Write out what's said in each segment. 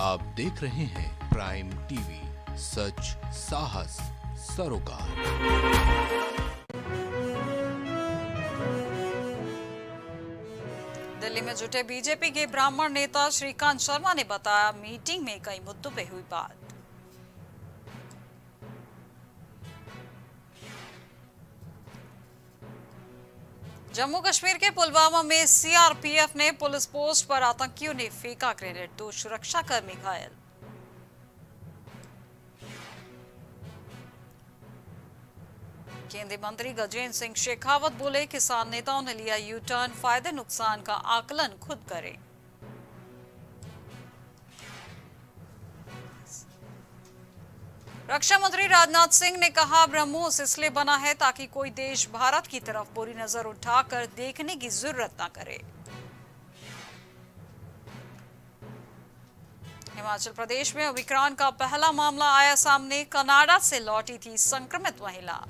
आप देख रहे हैं प्राइम टीवी, सच साहस सरोकार। दिल्ली में जुटे बीजेपी के ब्राह्मण नेता श्रीकांत शर्मा ने बताया, मीटिंग में कई मुद्दों पे हुई बात। जम्मू कश्मीर के पुलवामा में सीआरपीएफ ने पुलिस पोस्ट पर आतंकियों ने फेंका ग्रेनेड, 2 सुरक्षाकर्मी घायल। केंद्रीय मंत्री गजेंद्र सिंह शेखावत बोले, किसान नेताओं ने लिया यू टर्न, फायदे नुकसान का आकलन खुद करें। रक्षा मंत्री राजनाथ सिंह ने कहा, ब्रह्मोस इसलिए बना है ताकि कोई देश भारत की तरफ बुरी नजर उठाकर देखने की जरूरत न करे। हिमाचल प्रदेश में ओमिक्रॉन का पहला मामला आया सामने, कनाडा से लौटी थी संक्रमित महिला।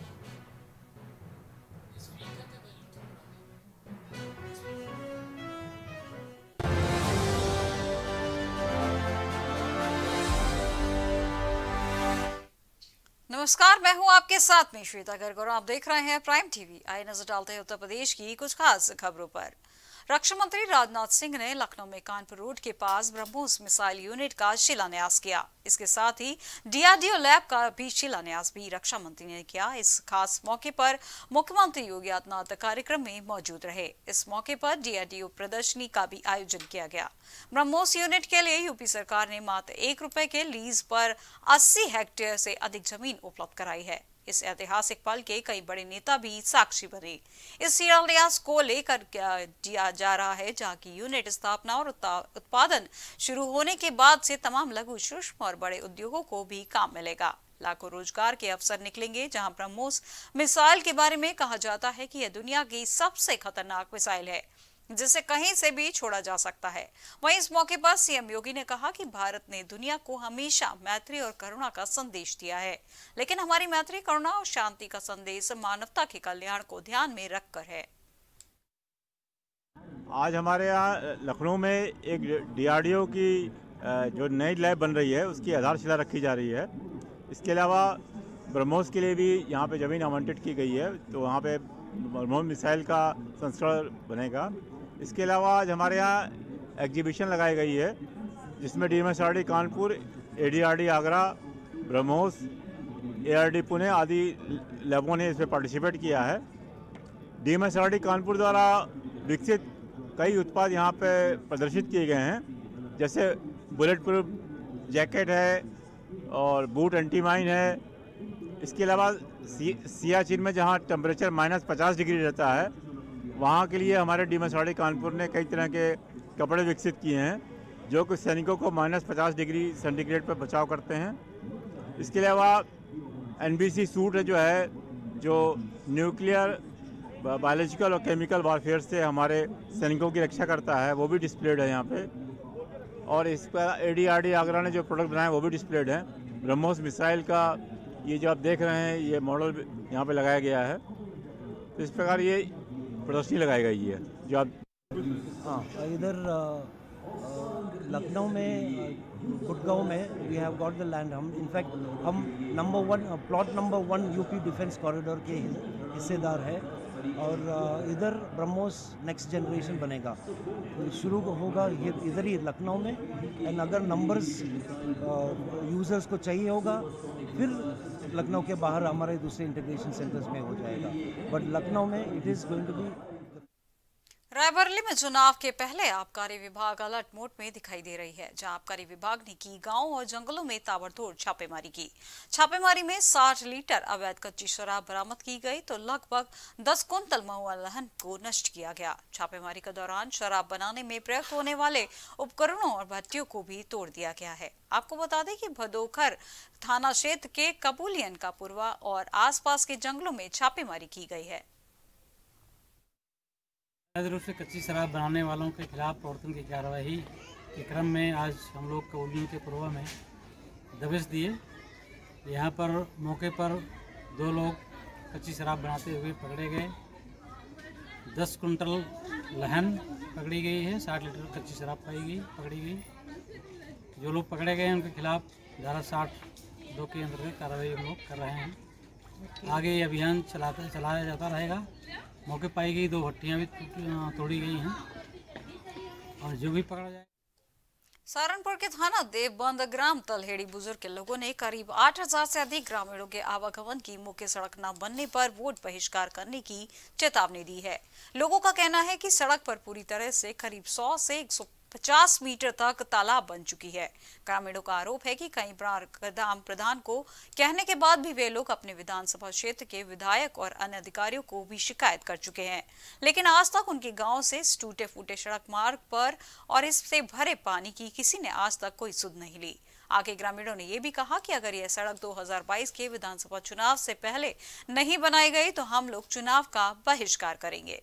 नमस्कार, मैं हूं आपके साथ में श्वेता गर्ग और आप देख रहे हैं प्राइम टीवी। आइए नजर डालते हैं उत्तर प्रदेश की कुछ खास खबरों पर। रक्षा मंत्री राजनाथ सिंह ने लखनऊ में कानपुर रोड के पास ब्रह्मोस मिसाइल यूनिट का शिलान्यास किया। इसके साथ ही डीआरडीओ लैब का भी शिलान्यास भी रक्षा मंत्री ने किया। इस खास मौके पर मुख्यमंत्री योगी आदित्यनाथ कार्यक्रम में मौजूद रहे। इस मौके पर डीआरडीओ प्रदर्शनी का भी आयोजन किया गया। ब्रह्मोस यूनिट के लिए यूपी सरकार ने मात्र 1 रुपए के लीज पर 80 हेक्टेयर से अधिक जमीन उपलब्ध कराई है। इस ऐतिहासिक पल के कई बड़े नेता भी साक्षी बने। इस शिलान्यास को लेकर दिया जा रहा है, जहां की यूनिट स्थापना और उत्पादन शुरू होने के बाद से तमाम लघु, सूक्ष्म और बड़े उद्योगों को भी काम मिलेगा। लाखों रोजगार के अवसर निकलेंगे। जहां ब्रह्मोस मिसाइल के बारे में कहा जाता है कि यह दुनिया की सबसे खतरनाक मिसाइल है, जिसे कहीं से भी छोड़ा जा सकता है। वहीं इस मौके पर सीएम योगी ने कहा कि भारत ने दुनिया को हमेशा मैत्री और करुणा का संदेश दिया है, लेकिन हमारी मैत्री, करुणा और शांति का संदेश मानवता के कल्याण को ध्यान में रखकर है। आज हमारे यहाँ लखनऊ में एक डीआरडीओ की जो नई लैब बन रही है, उसकी आधारशिला रखी जा रही है। इसके अलावा ब्रह्मोस के लिए भी यहाँ पे ज़मीन आवंटित की गई है, तो वहाँ पे ब्रह्मोस मिसाइल का संस्करण बनेगा। इसके अलावा आज हमारे यहाँ एग्जीबिशन लगाई गई है, जिसमें DMSRD Kanpur, ADRD Agra, BrahMos, ARD Pune आदि लैबों ने इसमें पार्टिसिपेट किया है। डीएमएसआरडी कानपुर द्वारा विकसित कई उत्पाद यहाँ पे प्रदर्शित किए गए हैं, जैसे बुलेट प्रूफ जैकेट है और बूट एंटी माइन है। इसके अलावा सियाचिन में जहाँ टेम्परेचर -50 डिग्री रहता है, वहाँ के लिए हमारे डीएमएसआरडी कानपुर ने कई तरह के कपड़े विकसित किए हैं, जो कि सैनिकों को -50 डिग्री सेंटीग्रेड पर बचाव करते हैं। इसके अलावा एनबीसी सूट है, जो न्यूक्लियर, बायोलॉजिकल और केमिकल वारफेयर से हमारे सैनिकों की रक्षा करता है, वो भी डिस्प्लेड है यहाँ पे। और इस पर एडीआरडी आगरा ने जो प्रोडक्ट बनाए वो भी डिस्प्लेड है। ब्रह्मोस मिसाइल का ये जो आप देख रहे हैं, ये मॉडल यहाँ पे लगाया गया है। तो इस प्रकार ये प्रदर्शनी लगाई गई है। जो आप इधर लखनऊ में गुड़गांव में we have got the land. हम इनफैक्ट हम plot number 1 UP defence corridor के हिस्सेदार है। और इधर ब्रह्मोस नेक्स्ट जनरेशन बनेगा, शुरू होगा इधर ही लखनऊ में। एंड अगर नंबर्स यूज़र्स को चाहिए होगा, फिर लखनऊ के बाहर हमारे दूसरे इंटीग्रेशन सेंटर्स में हो जाएगा। बट लखनऊ में it is going to be. Raebareli में चुनाव के पहले आबकारी विभाग अलर्ट मोड में दिखाई दे रही है, जहां आबकारी विभाग ने की गांवों और जंगलों में ताबड़तोड़ छापेमारी की। छापेमारी में 60 लीटर अवैध कच्ची शराब बरामद की गई, तो लगभग 10 कुंतल महुआ लहन को नष्ट किया गया। छापेमारी के दौरान शराब बनाने में प्रयुक्त होने वाले उपकरणों और भट्टियों को भी तोड़ दिया गया है। आपको बता दें कि भदोखर थाना क्षेत्र के कबूलियन का पुरवा और आसपास के जंगलों में छापेमारी की गई है। रूप से कच्ची शराब बनाने वालों के खिलाफ प्रवर्तन की कार्रवाई के क्रम में आज हम लोग कबूलियन के पूर्वा में दबिश दिए। यहाँ पर मौके पर 2 लोग कच्ची शराब बनाते हुए पकड़े गए। 10 कुंटल लहन पकड़ी गई है, 60 लीटर कच्ची शराब पकड़ी गई। जो लोग पकड़े गए हैं उनके खिलाफ धारा 60(2) के अंतर्गत कार्रवाई हम लोग कर रहे हैं। आगे ये अभियान चलाया जाता रहेगा। मौके पाई गई 2 भट्टियाँ भी तोड़ी गई हैं और जो भी पकड़ा जाए। सहारनपुर के थाना देवबंद ग्राम तलहेड़ी बुजुर्ग के लोगों ने करीब 8000 से अधिक ग्रामीणों के आवागमन की मुख्य सड़क न बनने पर वोट बहिष्कार करने की चेतावनी दी है। लोगों का कहना है कि सड़क पर पूरी तरह से करीब 100 से 150 मीटर तक तालाब बन चुकी है। ग्रामीणों का आरोप है कि कई बार ग्राम प्रधान को कहने के बाद भी वे लोग अपने विधानसभा क्षेत्र के विधायक और अन्य अधिकारियों को भी शिकायत कर चुके हैं, लेकिन आज तक उनके गांव से टूटे फूटे सड़क मार्ग पर और इससे भरे पानी की किसी ने आज तक कोई सुध नहीं ली। आगे ग्रामीणों ने यह भी कहा कि अगर यह सड़क 2022 के विधानसभा चुनाव से पहले नहीं बनाई गई तो हम लोग चुनाव का बहिष्कार करेंगे।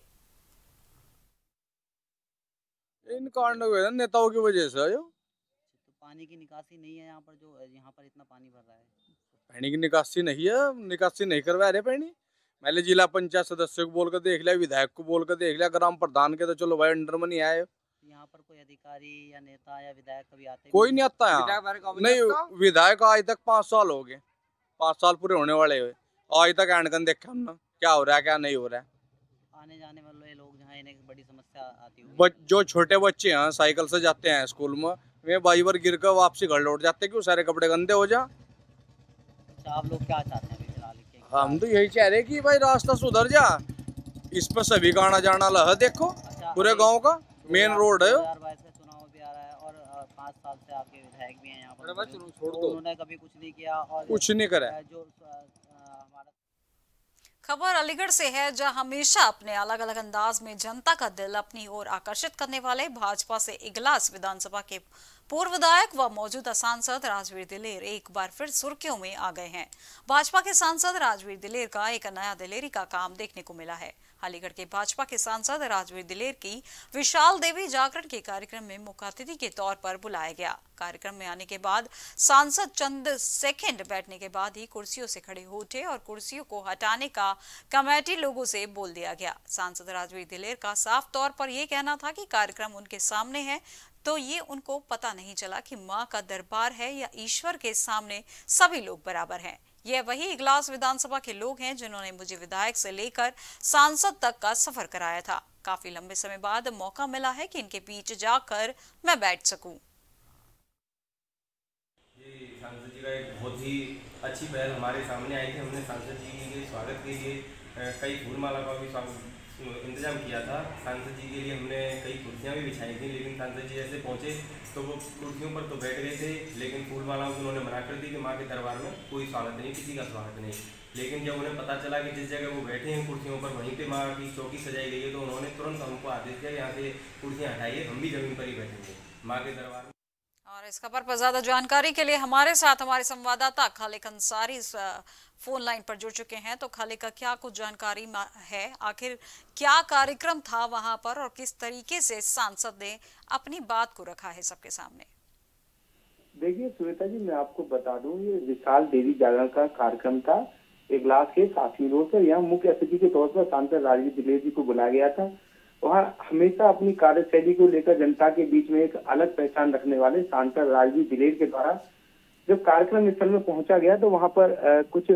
इन कांडों के नेताओं की वजह से जो तो पानी की निकासी नहीं है यहाँ पर, जो यहाँ पर इतना पानी भर रहा है। पानी की निकासी नहीं है, निकासी नहीं करवा रहे पानी। मैंने जिला पंचायत सदस्य को बोल कर देख लिया, विधायक को बोल कर देख लिया, ग्राम प्रधान के तो चलो भाई अंडर में नहीं आए। यहाँ पर कोई अधिकारी या नेता या विधायक कभी आते? कोई नहीं आता यहाँ। नहीं, विधायक आज तक 5 साल हो गए, 5 साल पूरे होने वाले हुए, आज तक एंडकन देखा हमने क्या हो रहा है क्या नहीं हो रहा है। आने जाने वाले लोग जहाँ इन्हें बड़ी समस्या आती है। जो छोटे बच्चे हैं साइकिल से जाते हैं स्कूल में, वे बाई बार गिर कर वापसी घर लौट जाते, क्यों? सारे कपड़े गंदे हो जा। अच्छा, आप लोग क्या चाहते हैं फिलहाल? हम तो यही चाह रहे कि भाई रास्ता सुधर जा, इस पर सभी का आना जाना लह देखो। अच्छा, पूरे गांव का मेन रोड है। 2022 का चुनाव भी आ रहा है और 5 साल से आपके विधायक भी हैं यहाँ पर, तो उन्होंने कभी कुछ नहीं किया और कुछ नहीं करा। जो हमारा खबर अलीगढ़ से है, जहां हमेशा अपने अलग अलग अंदाज में जनता का दिल अपनी ओर आकर्षित करने वाले भाजपा से इगलास विधानसभा के पूर्व विधायक व मौजूदा सांसद राजवीर दिलेर एक बार फिर सुर्खियों में आ गए हैं। भाजपा के सांसद राजवीर दिलेर का एक नया दिलेरी का काम देखने को मिला है। अलीगढ़ के भाजपा के सांसद राजवीर दिलेर की विशाल देवी जागरण के कार्यक्रम में मुख्य अतिथि के तौर पर बुलाया गया। कार्यक्रम में आने के बाद सांसद चंद सेकंड बैठने के बाद ही कुर्सियों से खड़े हो उठे और कुर्सियों को हटाने का कमेटी लोगों से बोल दिया गया। सांसद राजवीर दिलेर का साफ तौर पर यह कहना था कि कार्यक्रम उनके सामने है, तो ये उनको पता नहीं चला कि मां का दरबार है या ईश्वर के सामने सभी लोग बराबर हैं। यह वही इगलास विधानसभा के लोग हैं जिन्होंने मुझे विधायक से लेकर सांसद तक का सफर कराया था। काफी लंबे समय बाद मौका मिला है कि इनके बीच जाकर मैं बैठ सकूं। ये सांसद जी का एक बहुत ही अच्छी पहल हमारे सामने आई थी। हमने सांसद जी के स्वागत के लिए कई फूल माला का भी इंतजाम किया था। सांसद जी के लिए हमने कई कुर्सियाँ भी बिछाई थी, लेकिन सांसद जी जैसे पहुँचे तो वो कुर्सियों पर तो बैठ गए थे, लेकिन फूल मालाओं को उन्होंने मना कर दी कि माँ के दरबार में कोई स्वागत नहीं, किसी का स्वागत नहीं। लेकिन जब उन्हें पता चला कि जिस जगह वो बैठे हैं कुर्सियों पर वहीं पे माँ की चौकी सजाई गई है, तो उन्होंने तुरंत हमको आदेश दिया यहाँ से कुर्सियाँ हटाइए, हम भी जमीन पर ही बैठेंगे माँ के दरबार में। और इस खबर पर ज्यादा जानकारी के लिए हमारे साथ हमारे संवाददाता खालिक अंसारी फोन लाइन पर जुड़ चुके हैं। तो खालिक, का क्या कुछ जानकारी है, आखिर क्या कार्यक्रम था वहां पर और किस तरीके से सांसद ने अपनी बात को रखा है सबके सामने? देखिए श्वेता जी, मैं आपको बता दूं, ये विशाल देवी जागरण का कार्यक्रम था इगलास के साथी रोड पर। यहाँ मुख्य अतिथि के तौर पर सांसद राजवीर दिलेर जी को बुलाया गया था। वहाँ हमेशा अपनी कार्यशैली को लेकर जनता के बीच में एक अलग पहचान रखने वाले सांसद राजवीर दिलेर के द्वारा जब कार्यक्रम स्थल में पहुंचा गया तो वहां पर कुछ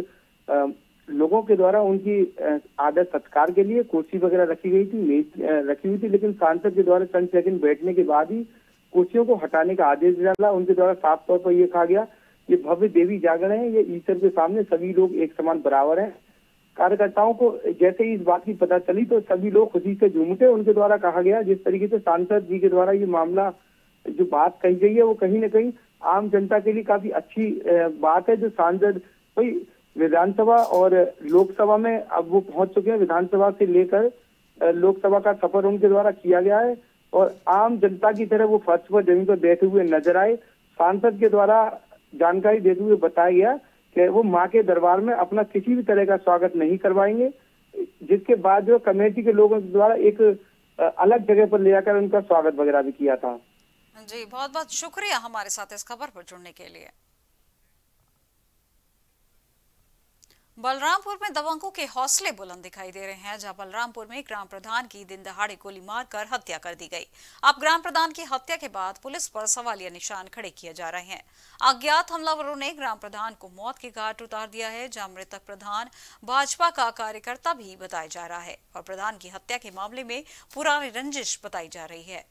लोगों के द्वारा उनकी आदर सत्कार के लिए कुर्सी वगैरह रखी गई थी, मेज रखी हुई थी, लेकिन सांसद के द्वारा चंद सेकंड बैठने के बाद ही कुर्सियों को हटाने का आदेश डाला। उनके द्वारा साफ तौर पर यह कहा गया, ये भव्य देवी जागरण है, ये ईश्वर के सामने सभी लोग एक समान बराबर हैं। कार्यकर्ताओं को जैसे ही इस बात की पता चली तो सभी लोग खुशी से झूम उठे। उनके द्वारा कहा गया, जिस तरीके से सांसद जी के द्वारा ये मामला जो बात कही गई है वो कहीं ना कहीं आम जनता के लिए काफी अच्छी बात है। जो सांसद भाई विधानसभा और लोकसभा में अब वो पहुंच चुके हैं, विधानसभा से लेकर लोकसभा का सफर उनके द्वारा किया गया है और आम जनता की तरह वो फर्श पर जमीन पर बैठे हुए नजर आए। सांसद के द्वारा जानकारी देते हुए बताया गया कि वो माँ के दरबार में अपना किसी भी तरह का स्वागत नहीं करवाएंगे, जिसके बाद जो कमेटी के लोगों द्वारा एक अलग जगह पर ले जाकर उनका स्वागत वगैरह भी किया था। जी, बहुत बहुत शुक्रिया हमारे साथ इस खबर पर जुड़ने के लिए। बलरामपुर में दबंगों के हौसले बुलंद दिखाई दे रहे हैं, जहां बलरामपुर में ग्राम प्रधान की दिन दहाड़े गोली मारकर हत्या कर दी गई। अब ग्राम प्रधान की हत्या के बाद पुलिस पर सवालिया निशान खड़े किए जा रहे हैं। अज्ञात हमलावरों ने ग्राम प्रधान को मौत के घाट उतार दिया है, जहां मृतक प्रधान भाजपा का कार्यकर्ता भी बताया जा रहा है और प्रधान की हत्या के मामले में पुरानी रंजिश बताई जा रही है।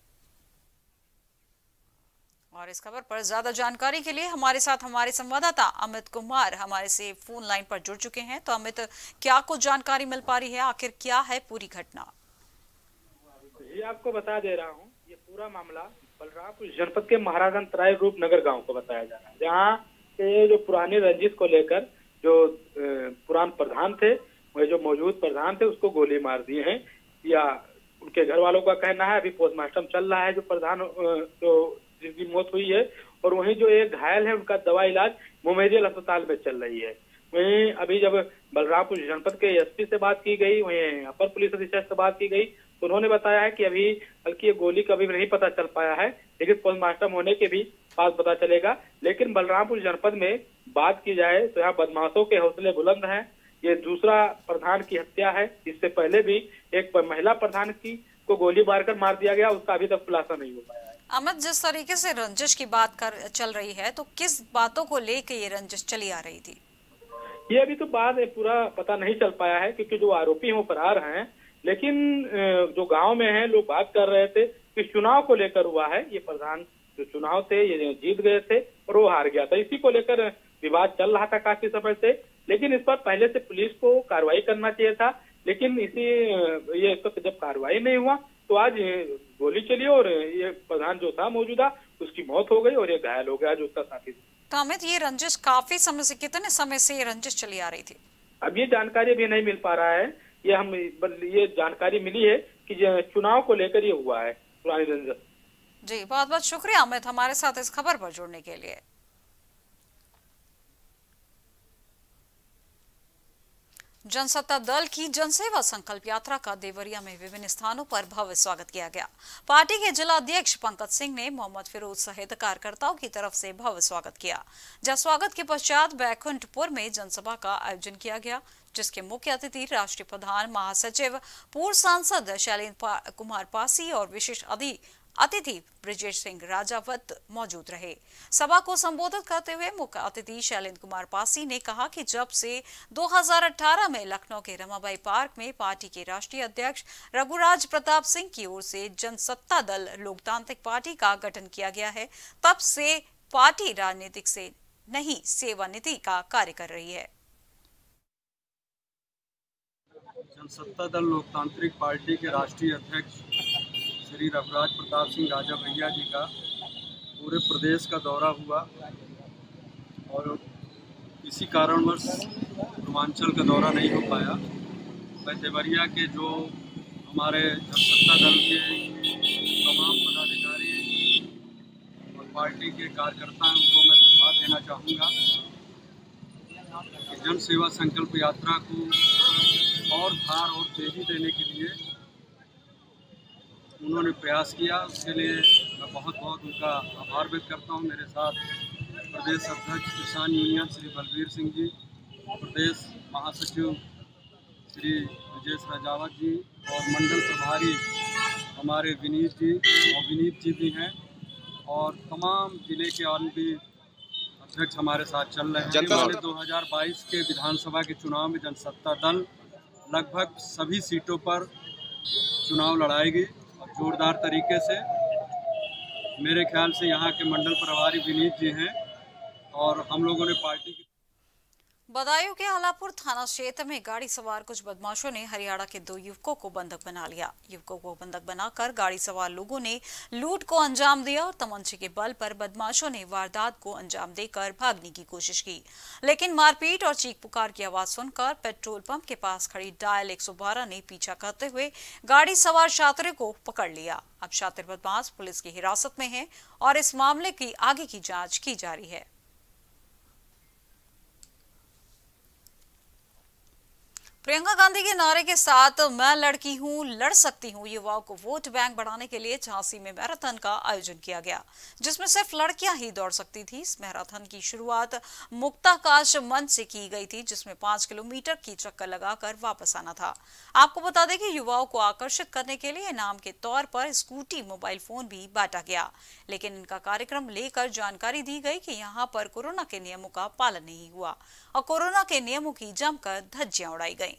और इस खबर पर ज्यादा जानकारी के लिए हमारे साथ हमारे संवाददाता अमित कुमार हमारे से फोन लाइन पर जुड़ चुके हैं। तो अमित, क्या कुछ जानकारी मिल पा रही है, आखिर क्या है पूरी घटना? जी आपको बता दे रहा हूँ, ये पूरा मामला बलरामपुर जनपद के महाराजगंज तराई रूप नगर गांव को बताया जा रहा है, जहाँ के जो पुरानी रंजिश को लेकर जो पुरान प्रधान थे, वह जो मौजूद प्रधान थे उसको गोली मार दिए हैं, या उनके घर वालों का कहना है। अभी पोस्टमार्टम चल रहा है जो प्रधान जो जिनकी मौत हुई है, और वहीं जो एक घायल है उनका दवा इलाज मोमेडियल अस्पताल में चल रही है। वहीं अभी जब बलरामपुर जनपद के एसपी से बात की गई, वहीं अपर पुलिस अधीक्षक से बात की गई, तो उन्होंने बताया है कि अभी बल्कि गोली का भी नहीं पता चल पाया है, लेकिन पोस्टमार्टम होने के भी बाद पता चलेगा। लेकिन बलरामपुर जनपद में बात की जाए तो यहाँ बदमाशों के हौसले बुलंद हैं। ये दूसरा प्रधान की हत्या है, इससे पहले भी एक महिला प्रधान की को गोली मारकर मार दिया गया, उसका अभी तक खुलासा नहीं हो पाया है। अमित, जिस तरीके से रंजिश की बात चल रही है, तो किस बातों को लेकर ये रंजिश चली आ रही थी? ये अभी तो बात पूरा पता नहीं चल पाया है, क्योंकि जो आरोपी हैं वो फरार हैं। लेकिन जो गांव में हैं लोग बात कर रहे थे कि चुनाव को लेकर हुआ है, ये प्रधान जो चुनाव थे ये जीत गए थे और वो हार गया था, इसी को लेकर विवाद चल रहा था काफी समय से। लेकिन इस पर पहले से पुलिस को कार्रवाई करना चाहिए था, लेकिन इस वक्त जब कार्रवाई नहीं हुआ तो आज गोली चली और ये प्रधान जो था मौजूदा उसकी मौत हो गई और ये घायल हो गया जो उसका साथी था। तो अमित, ये रंजिश काफी समय से, कितने समय से ये रंजिश चली आ रही थी? अब ये जानकारी अभी नहीं मिल पा रहा है। ये जानकारी मिली है कि चुनाव को लेकर ये हुआ है पुरानी रंजिश। जी, बहुत बहुत शुक्रिया अमित हमारे साथ इस खबर पर जुड़ने के लिए। जनसत्ता दल की जनसेवा संकल्प यात्रा का देवरिया में विभिन्न स्थानों पर भव्य स्वागत किया गया। पार्टी के जिला अध्यक्ष पंकज सिंह ने मोहम्मद फिरोज सहित कार्यकर्ताओं की तरफ से भव्य स्वागत किया, जहां स्वागत के पश्चात बैकुंठपुर में जनसभा का आयोजन किया गया, जिसके मुख्य अतिथि राष्ट्रीय प्रधान महासचिव पूर्व सांसद शैलेंद्र कुमार पासी और विशिष्ट अतिथि ब्रिजेश सिंह राजावत मौजूद रहे। सभा को संबोधित करते हुए मुख्य अतिथि शैलेंद्र कुमार पासी ने कहा कि जब से 2018 में लखनऊ के रमाबाई पार्क में पार्टी के राष्ट्रीय अध्यक्ष रघुराज प्रताप सिंह की ओर से जनसत्ता दल लोकतांत्रिक पार्टी का गठन किया गया है, तब से पार्टी राजनीतिक से नहीं सेवानिधि का कार्य कर रही है। जनसत्ता दल लोकतांत्रिक पार्टी के राष्ट्रीय अध्यक्ष श्री रघुराज प्रताप सिंह राजा भैया जी का पूरे प्रदेश का दौरा हुआ और इसी कारणवश पूर्वांचल का दौरा नहीं हो पाया। मैं देवरिया के जो हमारे जनसत्ता दल के तमाम पदाधिकारी और पार्टी के कार्यकर्ता हैं उनको मैं धन्यवाद देना चाहूँगा। जन सेवा संकल्प यात्रा को और धार और तेजी देने के लिए उन्होंने प्रयास किया, उसके लिए मैं बहुत बहुत उनका आभार व्यक्त करता हूं। मेरे साथ प्रदेश अध्यक्ष किसान यूनियन श्री बलबीर सिंह जी, प्रदेश महासचिव श्री ब्रिजेश राजावत जी और मंडल प्रभारी हमारे विनीत जी भी हैं और तमाम जिले के और भी अध्यक्ष हमारे साथ चल रहे हैं। 2022 के विधानसभा के चुनाव में जनसत्ता दल लगभग सभी सीटों पर चुनाव लड़ाएगी और जोरदार तरीके से। मेरे ख्याल से यहाँ के मंडल प्रभारी विनीत जी हैं और हम लोगों ने पार्टी की। बदायूं के आलापुर थाना क्षेत्र में गाड़ी सवार कुछ बदमाशों ने हरियाणा के 2 युवकों को बंधक बना लिया। युवकों को बंधक बनाकर गाड़ी सवार लोगों ने लूट को अंजाम दिया और तमंचे के बल पर बदमाशों ने वारदात को अंजाम देकर भागने की कोशिश की, लेकिन मारपीट और चीख पुकार की आवाज सुनकर पेट्रोल पंप के पास खड़ी डायल 112 ने पीछा करते हुए गाड़ी सवार छात्रों को पकड़ लिया। अब छात्र बदमाश पुलिस की हिरासत में है और इस मामले की आगे की जाँच की जा रही है। प्रियंका गांधी के नारे के साथ मैं लड़की हूं, लड़ सकती हूं युवाओं को वोट बैंक बढ़ाने के लिए झांसी में मैराथन का आयोजन किया गया, जिसमें सिर्फ लड़कियां ही दौड़ सकती थी। इस मैराथन की शुरुआत मुक्ताकाश मंच से की गई थी, जिसमें 5 किलोमीटर की चक्कर लगाकर वापस आना था। आपको बता दें कि युवाओं को आकर्षित करने के लिए इनाम के तौर पर स्कूटी, मोबाइल फोन भी बांटा गया, लेकिन इनका कार्यक्रम लेकर जानकारी दी गई कि यहाँ पर कोरोना के नियमों का पालन नहीं हुआ और कोरोना के नियमों की जमकर धज्जियां उड़ाई गई।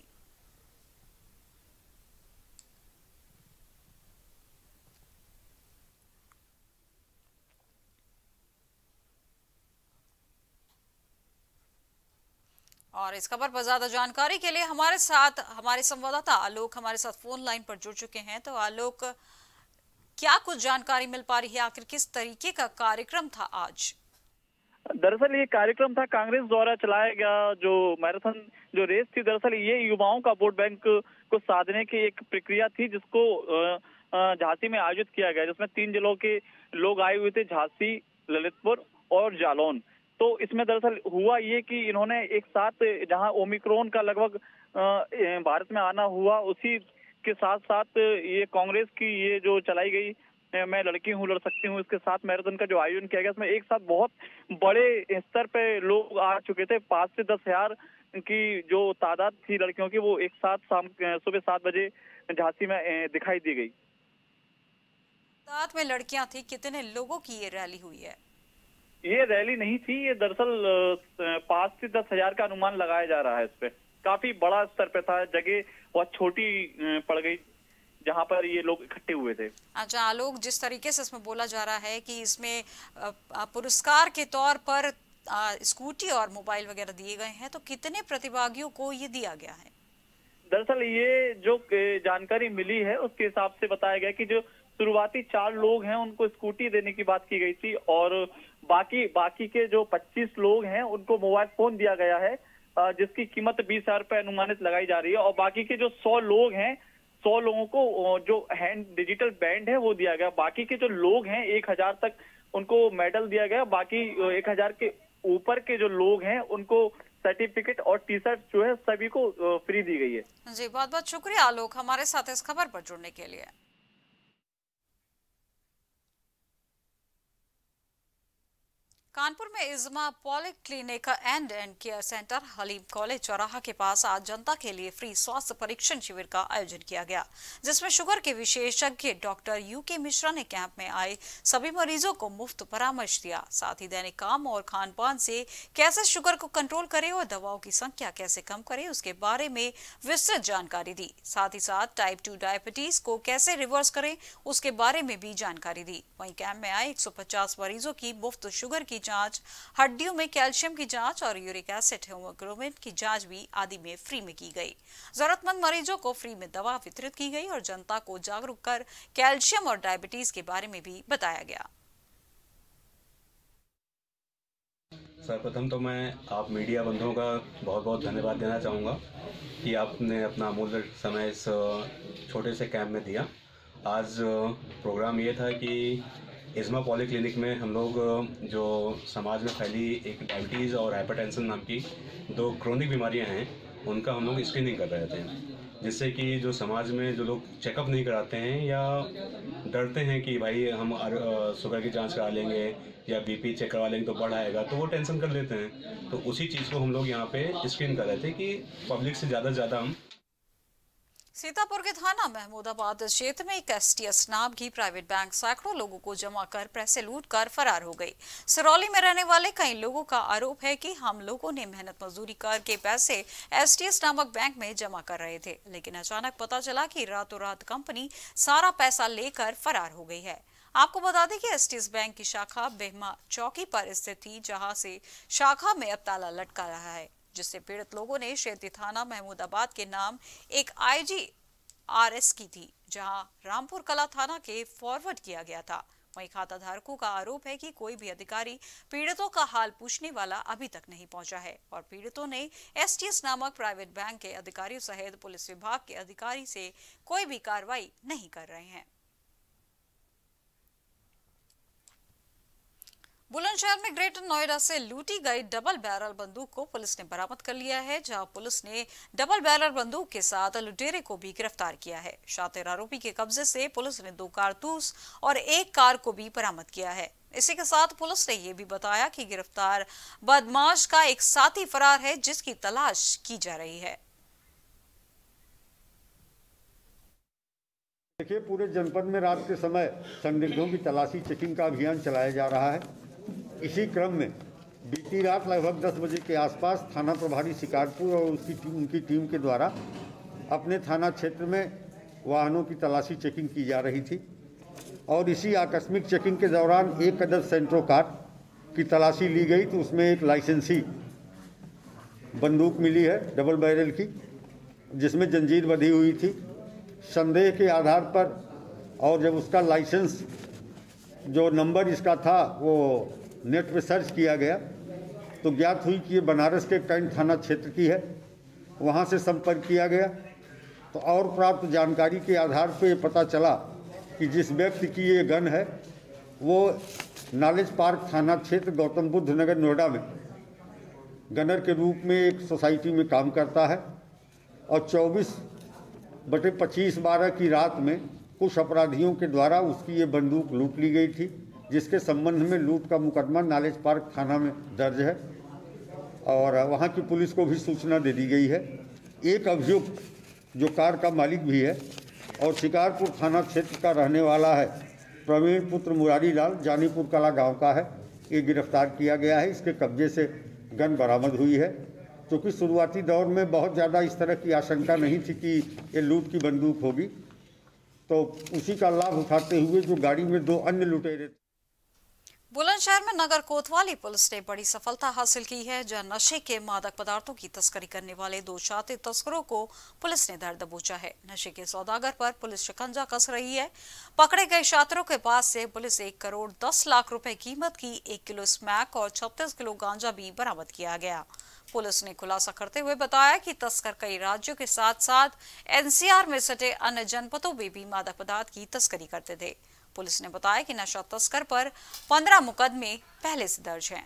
और इस खबर पर ज्यादा जानकारी के लिए हमारे साथ हमारे संवाददाता आलोक हमारे साथ फोन लाइन पर जुड़ चुके हैं। तो आलोक, क्या कुछ जानकारी मिल पा रही है, आखिर किस तरीके का कार्यक्रम था आज? दरअसल ये कार्यक्रम था कांग्रेस द्वारा चलाया गया जो मैराथन जो रेस थी। दरअसल ये युवाओं का वोट बैंक को साधने की एक प्रक्रिया थी, जिसको झांसी में आयोजित किया गया, जिसमें 3 जिलों के लोग आए हुए थे, झांसी, ललितपुर और जालौन। तो इसमें दरअसल हुआ ये कि इन्होंने एक साथ, जहां ओमिक्रॉन का लगभग भारत में आना हुआ, उसी के साथ साथ ये कांग्रेस की ये जो चलाई गई मैं लड़की हूँ, लड़ सकती हूँ, इसके साथ मैराथन का जो आयोजन किया गया, इसमें एक साथ बहुत बड़े स्तर पे लोग आ चुके थे। 5 से 10 हजार की जो तादाद थी लड़कियों की, वो एक साथ सुबह 7 बजे झांसी में दिखाई दी गई। साथ में लड़कियां थी, कितने लोगों की ये रैली हुई है? ये रैली नहीं थी, ये दरअसल 5 से 10 हजार का अनुमान लगाया जा रहा है। इस पे काफी बड़ा स्तर पे था, जगह बहुत छोटी पड़ गई जहां पर ये लोग इकट्ठे हुए थे। अच्छा आलोक, जिस तरीके से इसमें बोला जा रहा है कि इसमें पुरस्कार के तौर पर स्कूटी और मोबाइल वगैरह दिए गए हैं, तो कितने प्रतिभागियों को ये दिया गया है? दरअसल ये जो जानकारी मिली है उसके हिसाब से बताया गया कि जो शुरुआती 4 लोग हैं उनको स्कूटी देने की बात की गई थी, और बाकी के जो 25 लोग हैं उनको मोबाइल फोन दिया गया है, जिसकी कीमत 20 हजार रुपए अनुमानित लगाई जा रही है। और बाकी के जो 100 लोग हैं, 100 लोगों को जो हैंड डिजिटल बैंड है वो दिया गया। बाकी के जो लोग हैं 1000 तक उनको मेडल दिया गया। बाकी 1000 के ऊपर के जो लोग हैं उनको सर्टिफिकेट और टी-शर्ट जो है सभी को फ्री दी गई है। जी, बहुत बहुत शुक्रिया आलोक हमारे साथ इस खबर पर जुड़ने के लिए। कानपुर में इज़मा polyclinic and care centre Halim college चौराहा के पास आज जनता के लिए फ्री स्वास्थ्य परीक्षण शिविर का आयोजन किया गया, जिसमें शुगर के विशेषज्ञ डॉक्टर यूके मिश्रा ने कैंप में आए सभी मरीजों को मुफ्त परामर्श दिया। साथ ही दैनिक काम और खान पान से कैसे शुगर को कंट्रोल करें और दवाओं की संख्या कैसे कम करें उसके बारे में विस्तृत जानकारी दी। साथ ही साथ टाइप 2 डायबिटीज को कैसे रिवर्स करें उसके बारे में भी जानकारी दी। वहीं कैंप में आए 150 मरीजों की मुफ्त शुगर की जांच, हड्डियों में कैल्शियम की जांच और यूरिक एसिड, हीमोग्लोबिन की जांच भी आदि में फ्री में की गई। जरूरतमंद मरीजों को फ्री में दवा वितरित की गई और जनता को जागरूक कर कैल्शियम और डायबिटीज के बारे में भी बताया गया। सर्वप्रथम तो मैं आप मीडिया बंधुओं का बहुत बहुत धन्यवाद देना चाहूँगा कि आपने अपना अमूल्य समय इस छोटे से कैंप में दिया। आज प्रोग्राम ये था कि इज़मा पॉलीक्लिनिक में हम लोग जो समाज में फैली एक डायबिटीज़ और हाइपरटेंशन नाम की 2 क्रोनिक बीमारियां हैं उनका हम लोग स्क्रीनिंग कर रहे थे, जिससे कि जो समाज में जो लोग चेकअप नहीं कराते हैं या डरते हैं कि भाई हम शुगर की जांच करा लेंगे या बीपी चेक करवा लेंगे तो बढ़ आएगा, तो वो टेंशन कर लेते हैं। तो उसी चीज़ को हम लोग यहाँ पे स्क्रीन कर रहे थे कि पब्लिक से ज़्यादा से ज़्यादा हम। सीतापुर के थाना महमूदाबाद क्षेत्र में एक एसटीएस नाम की प्राइवेट बैंक सैकड़ों लोगों को जमा कर पैसे लूटकर फरार हो गई। सिरौली में रहने वाले कई लोगों का आरोप है कि हम लोगों ने मेहनत मजदूरी करके पैसे एसटीएस नामक बैंक में जमा कर रहे थे, लेकिन अचानक पता चला कि रातों रात कंपनी सारा पैसा लेकर फरार हो गई है। आपको बता दें कि एसटीएस बैंक की शाखा बेहमा चौकी पर स्थित थी, जहां से शाखा में अब ताला लटका रहा है, जिससे पीड़ित लोगों ने क्षेत्रीय थाना महमूदाबाद के नाम एक IGRS की थी, जहां रामपुर कला थाना के फॉरवर्ड किया गया था। वहीं खाता धारकों का आरोप है कि कोई भी अधिकारी पीड़ितों का हाल पूछने वाला अभी तक नहीं पहुंचा है और पीड़ितों ने एसटीएस नामक प्राइवेट बैंक के अधिकारियों सहित पुलिस विभाग के अधिकारी से कोई भी कार्रवाई नहीं कर रहे हैं। बुलंदशहर में ग्रेटर नोएडा से लूटी गई डबल बैरल बंदूक को पुलिस ने बरामद कर लिया है, जहां पुलिस ने डबल बैरल बंदूक के साथ लुटेरे को भी गिरफ्तार किया है। शातिर आरोपी के कब्जे से पुलिस ने 2 कारतूस और 1 कार को भी बरामद किया है। इसी के साथ पुलिस ने यह भी बताया कि गिरफ्तार बदमाश का एक साथी फरार है, जिसकी तलाश की जा रही है। देखिए, पूरे जनपद में रात के समय संदिग्धों की तलाशी चेकिंग का अभियान चलाया जा रहा है। इसी क्रम में बीती रात लगभग 10 बजे के आसपास थाना प्रभारी शिकारपुर और उनकी टीम के द्वारा अपने थाना क्षेत्र में वाहनों की तलाशी चेकिंग की जा रही थी और इसी आकस्मिक चेकिंग के दौरान एक अदद सेंट्रो कार की तलाशी ली गई तो उसमें एक लाइसेंसी बंदूक मिली है डबल बैरल की, जिसमें जंजीर बंधी हुई थी। संदेह के आधार पर और जब उसका लाइसेंस जो नंबर इसका था वो नेट पे सर्च किया गया तो ज्ञात हुई कि ये बनारस के कैंट थाना क्षेत्र की है। वहाँ से संपर्क किया गया तो और प्राप्त जानकारी के आधार पर ये पता चला कि जिस व्यक्ति की ये गन है वो नॉलेज पार्क थाना क्षेत्र गौतम बुद्ध नगर नोएडा में गनर के रूप में एक सोसाइटी में काम करता है और 24/25/12 की रात में कुछ अपराधियों के द्वारा उसकी ये बंदूक लूट ली गई थी, जिसके संबंध में लूट का मुकदमा नॉलेज पार्क थाना में दर्ज है और वहाँ की पुलिस को भी सूचना दे दी गई है। एक अभियुक्त जो कार का मालिक भी है और शिकारपुर थाना क्षेत्र का रहने वाला है, प्रवीण पुत्र मुरारी लाल, जानीपुर कला गांव का है, ये गिरफ्तार किया गया है। इसके कब्जे से गन बरामद हुई है। क्योंकि शुरुआती दौर में बहुत ज़्यादा इस तरह की आशंका नहीं थी कि ये लूट की बंदूक होगी, तो उसी का लाभ उठाते हुए जो गाड़ी में 2 अन्य लुटेरे। बुलंदशहर में नगर कोतवाली पुलिस ने बड़ी सफलता हासिल की है, जहां नशे के मादक पदार्थों की तस्करी करने वाले 2 शातिर तस्करों को पुलिस ने धर दबोचा है। नशे के सौदागर पर पुलिस शिकंजा कस रही है। पकड़े गए शातिरों के पास से पुलिस 1 करोड़ 10 लाख रुपए कीमत की 1 किलो स्मैक और 36 किलो गांजा भी बरामद किया गया। पुलिस ने खुलासा करते हुए बताया कि तस्कर कई राज्यों के साथ साथ एनसीआर में सटे अन्य जनपदों में भी मादक पदार्थ की तस्करी करते थे। पुलिस ने बताया कि नशा तस्कर पर 15 मुकदमे पहले से दर्ज हैं।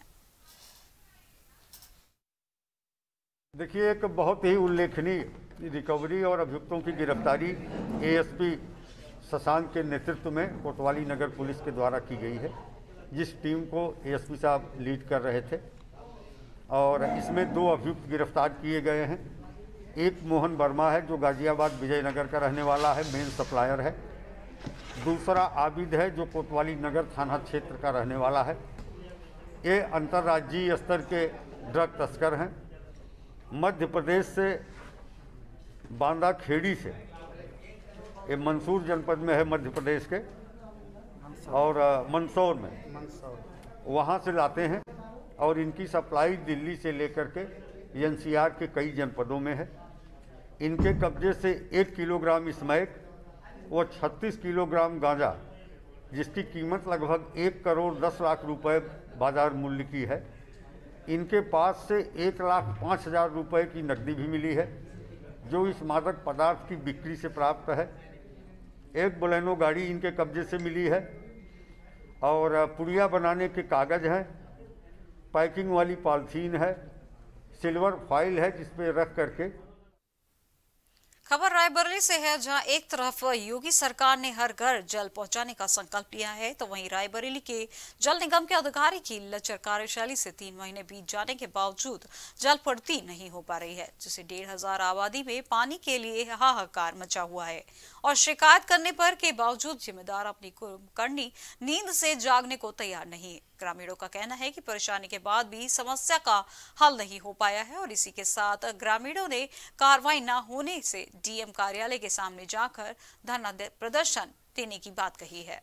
देखिए, एक बहुत ही उल्लेखनीय रिकवरी और अभियुक्तों की गिरफ्तारी एएसपी शशांक के नेतृत्व में कोतवाली नगर पुलिस के द्वारा की गई है, जिस टीम को एएसपी साहब लीड कर रहे थे और इसमें 2 अभियुक्त गिरफ्तार किए गए हैं। एक मोहन वर्मा है जो गाजियाबाद विजयनगर का रहने वाला है, मेन सप्लायर है। दूसरा आबिद है जो कोतवाली नगर थाना क्षेत्र का रहने वाला है। ये अंतर्राज्यीय स्तर के ड्रग तस्कर हैं। मध्य प्रदेश से बांदा खेड़ी से, ये मंसूर जनपद में है मध्य प्रदेश के, और मंदसौर में वहाँ से लाते हैं और इनकी सप्लाई दिल्ली से लेकर के एनसीआर के कई जनपदों में है। इनके कब्जे से 1 किलोग्राम स्मैक व 36 किलोग्राम गांजा, जिसकी कीमत लगभग 1 करोड़ 10 लाख रुपए बाजार मूल्य की है। इनके पास से 1,05,000 रुपए की नकदी भी मिली है, जो इस मादक पदार्थ की बिक्री से प्राप्त है। एक बोलेनो गाड़ी इनके कब्जे से मिली है और पुड़िया बनाने के कागज़ हैं, पैकिंग वाली पॉलिथीन है, सिल्वर फॉइल है जिस पे रख करके। खबर रायबरेली से है, जहां एक तरफ योगी सरकार ने हर घर जल पहुंचाने का संकल्प लिया है, तो वहीं रायबरेली के जल निगम के अधिकारी की लचर कार्यशैली से 3 महीने बीत जाने के बावजूद जल पूर्ति नहीं हो पा रही है, जिससे 1,500 आबादी में पानी के लिए हाहाकार मचा हुआ है और शिकायत करने पर के बावजूद जिम्मेदार अपनी करनी नींद से जागने को तैयार नहीं है। ग्रामीणों का कहना है कि परेशानी के बाद भी समस्या का हल नहीं हो पाया है और इसी के साथ ग्रामीणों ने कार्रवाई न होने से डीएम कार्यालय के सामने जाकर धरना प्रदर्शन देने की बात कही है।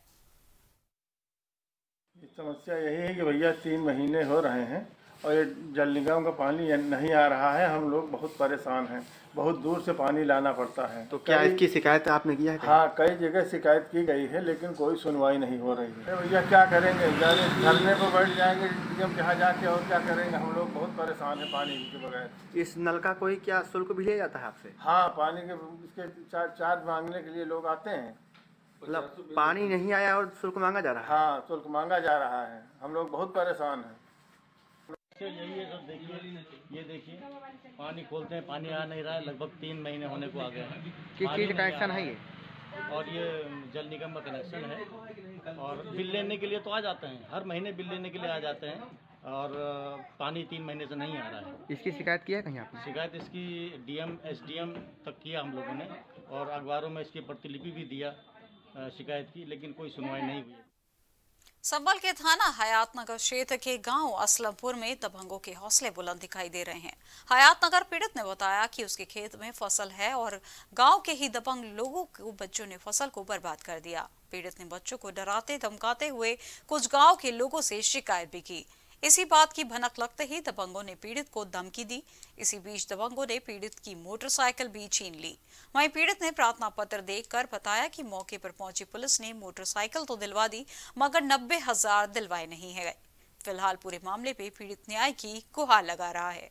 समस्या यही है कि भैया 3 महीने हो रहे हैं और ये जल निगम का पानी नहीं आ रहा है। हम लोग बहुत परेशान हैं, बहुत दूर से पानी लाना पड़ता है। तो क्या इसकी शिकायत आपने किया है? हाँ, कई जगह शिकायत की गई है लेकिन कोई सुनवाई नहीं हो रही है। भैया क्या करेंगे, धरने पर बैठ जाएंगे डीएम के यहाँ जाके, और क्या करेंगे। हम लोग बहुत परेशान हैं पानी के बगैर। इस नल का कोई क्या शुल्क भी लिया जाता है आपसे? हाँ, पानी के इसके चार्ज मांगने के लिए लोग आते हैं मतलब पानी नहीं आया और शुल्क मांगा जा रहा है। हाँ, शुल्क मांगा जा रहा है, हम लोग बहुत परेशान हैं। यही है सर, देखिए ये देखिए पानी खोलते हैं, पानी आ नहीं रहा है, लगभग 3 महीने होने को आ गए हैं। किस चीज़ का कनेक्शन है ये? और ये जल निगम का कनेक्शन है और बिल लेने के लिए तो आ जाते हैं, हर महीने बिल लेने के लिए आ जाते हैं और पानी 3 महीने से नहीं आ रहा है। इसकी शिकायत की है कहीं आपने? शिकायत इसकी डीएम एसडीएम तक किया हम लोगों ने और अखबारों में इसकी प्रतिलिपि भी दिया शिकायत की, लेकिन कोई सुनवाई नहीं हुई। संभल के थाना हयातनगर क्षेत्र के गांव असलमपुर में दबंगों के हौसले बुलंद दिखाई दे रहे हैं। हयातनगर पीड़ित ने बताया कि उसके खेत में फसल है और गांव के ही दबंग लोगों को बच्चों ने फसल को बर्बाद कर दिया। पीड़ित ने बच्चों को डराते धमकाते हुए कुछ गांव के लोगों से शिकायत भी की। इसी बात की भनक लगते ही दबंगों ने पीड़ित को धमकी दी। इसी बीच दबंगों ने पीड़ित की मोटरसाइकिल भी छीन ली। वहीं पीड़ित ने प्रार्थना पत्र देकर बताया कि मौके पर पहुंची पुलिस ने मोटरसाइकिल तो दिलवा दी मगर 90,000 दिलवाए नहीं है। फिलहाल पूरे मामले पे पीड़ित न्याय की गुहार लगा रहा है।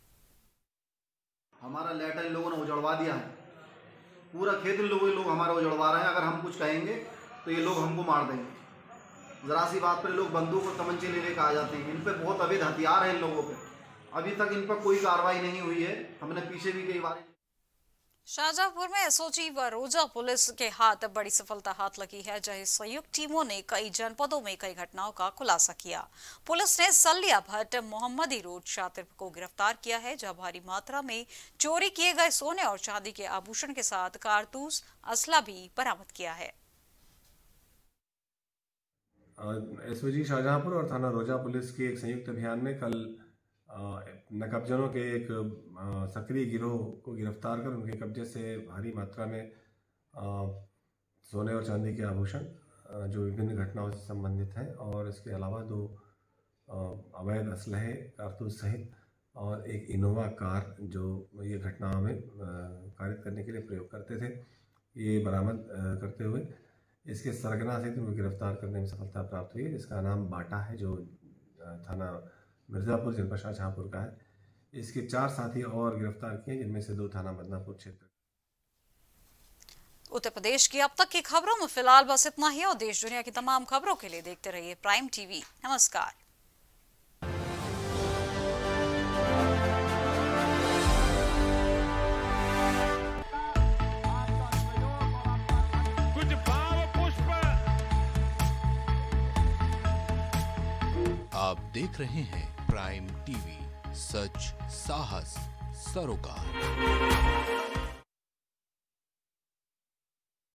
हमारा लेटर इन लोगों ने उजड़वा दिया है, पूरा खेत इन लोग हमारा उजड़वा रहे हैं। अगर हम कुछ कहेंगे तो ये लोग हमको मार देंगे। जरा सी बात पर लोग बंदूक और तमंचे लेने का आ जाते हैं। इन पे बहुत अवैध हथियार है इन लोगों पे। अभी तक इन पर कोई कार्रवाई नहीं हुई है। हमने पीछे भी कई बार। शाहजहांपुर में एसओजी व रोजा पुलिस के हाथ बड़ी सफलता हाथ लगी है, जहां संयुक्त टीमों ने कई जनपदों में कई घटनाओं का खुलासा किया। पुलिस ने सलिया भट्ट मोहम्मदी रोड छात्र को गिरफ्तार किया है, जहां भारी मात्रा में चोरी किए गए सोने और चांदी के आभूषण के साथ कारतूस असला भी बरामद किया है। एसओजी शाहजहांपुर और थाना रोजा पुलिस के एक संयुक्त अभियान में कल नकाबजनों के एक सक्रिय गिरोह को गिरफ्तार कर उनके कब्जे से भारी मात्रा में सोने और चांदी के आभूषण जो विभिन्न घटनाओं से संबंधित हैं और इसके अलावा 2 अवैध असलहे कारतूस सहित और एक इनोवा कार जो ये घटनाओं में कारित करने के लिए प्रयोग करते थे, ये बरामद करते हुए इसके सरगना से उनको गिरफ्तार करने में सफलता प्राप्त हुई है, जिसका नाम बाटा है, जो थाना मिर्ज़ापुर जनपद शाहजहांपुर का है। इसके 4 साथी और गिरफ्तार किए, जिनमें से 2 थाना बदनापुर क्षेत्र। उत्तर प्रदेश की अब तक की खबरों में फिलहाल बस इतना ही और देश दुनिया की तमाम खबरों के लिए देखते रहिए प्राइम टीवी। नमस्कार। आप देख रहे हैं प्राइम टीवी, सच साहस सरोकार।